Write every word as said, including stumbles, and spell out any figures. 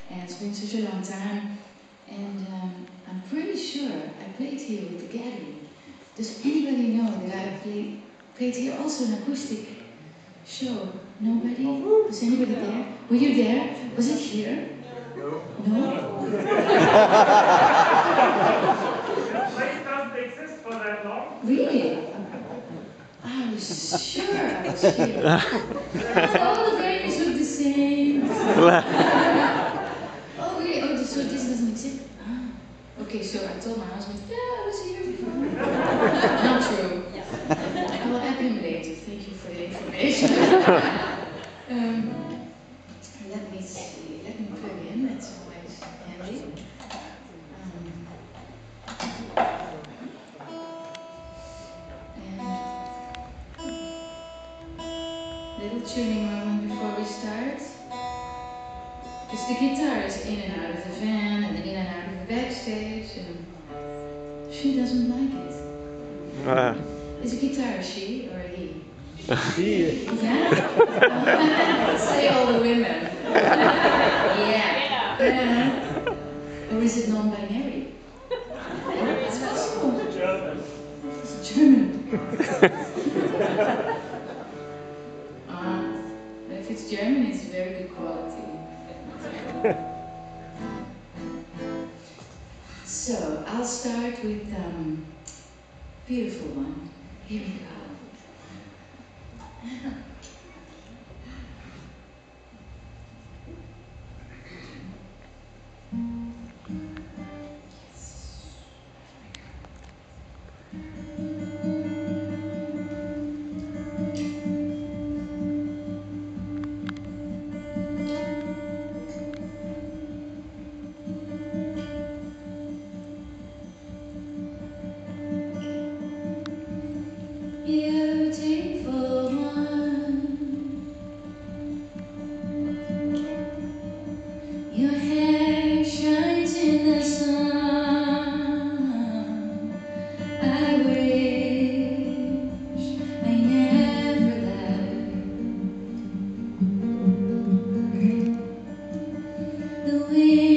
and it's been such a long time. And um, I'm pretty sure I played here with the Gathering. Does anybody know that I played, played here also an acoustic show? Nobody? Was anybody there? Were you there? Was it here? No. No? The place doesn't exist for that long. Really? I was sure I was here. All the venues look the same. Oh, really? Oh, so this doesn't exist? Ah. Okay, so I told my husband, yeah, I was here before. Not true. I will add him later. Thank you for the information. um, let me see. Let me plug in. That's always handy. Um, and little tuning moment before we start. Because the guitar is in and out of the van and in and out of the backstage, and she doesn't like it. Uh. Is a guitar a she or a he? He. Yeah? Say all the women. Yeah. Yeah. Or is it non-binary? It's possible. It's German. It's German. uh, if it's German, it's very good quality. So, I'll start with um, beautiful one. Here we go. Beautiful one, your hair shines in the sun. I wish I never left. The wind